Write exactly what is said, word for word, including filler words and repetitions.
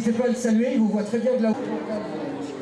n'hésitez pas à le saluer, il vous voit très bien de là-haut.